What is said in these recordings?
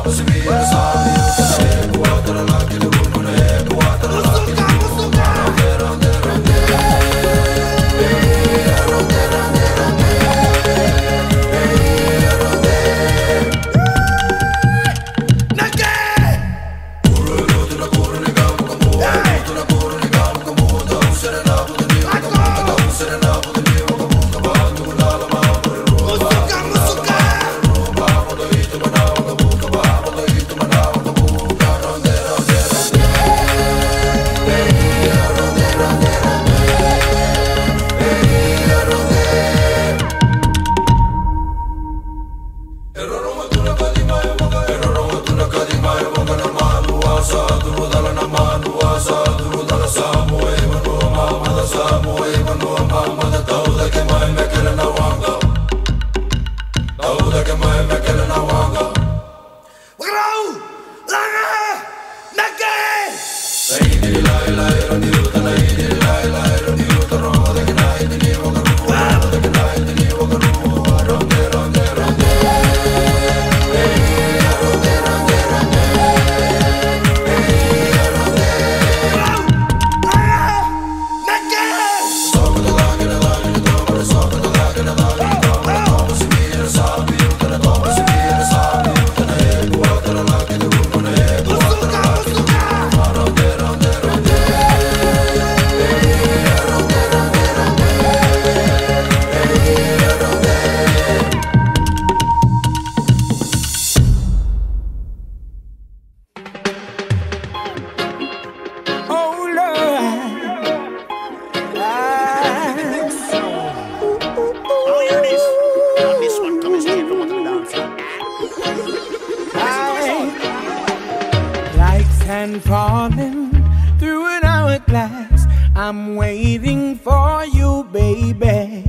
and falling through an hourglass. I'm waiting for you, baby,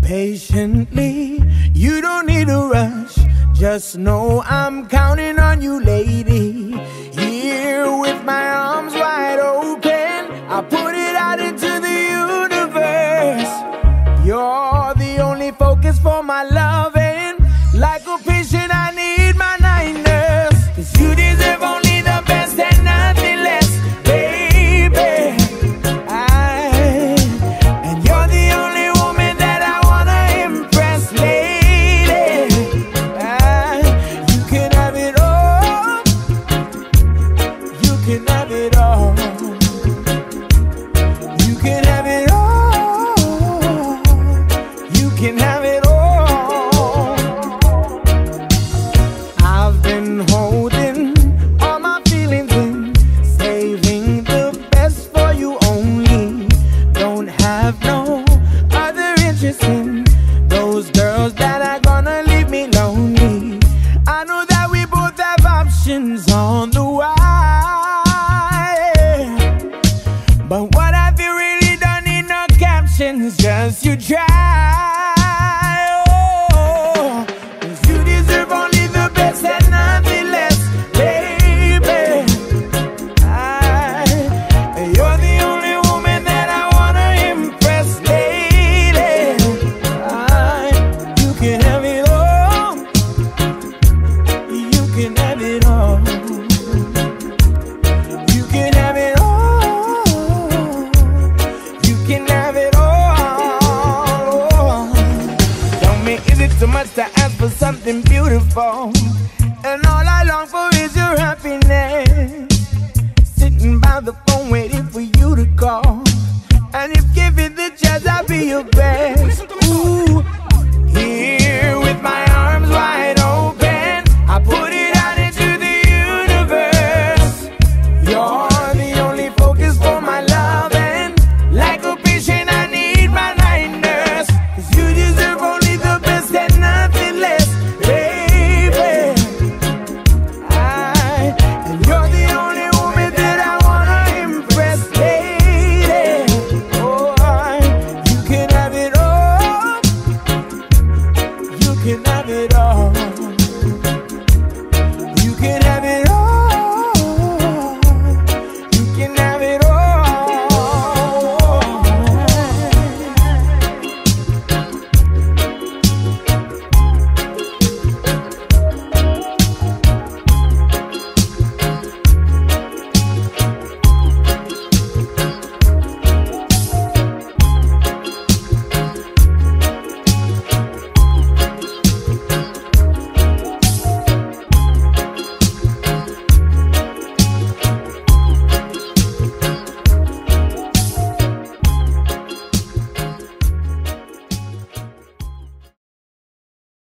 patiently. You don't need to rush, just know I'm counting on you, lady. Here with my arms wide open, I put it out into the universe. You're the only focus for my loving. Like a patient, I need my night nurse. 'Cause you deserve only the best and nothing less, baby. And you're the only woman that I wanna impress, lady. You can have it all. You can have it all. You can have it all. You can have it all. Holding all my feelings in, saving the best for you only. Don't have no other interest in those girls that are gonna leave me lonely. I know that we both have options on the wire, but what have you really done in no captions? Just you try. Too much to ask for something beautiful, and all I long for is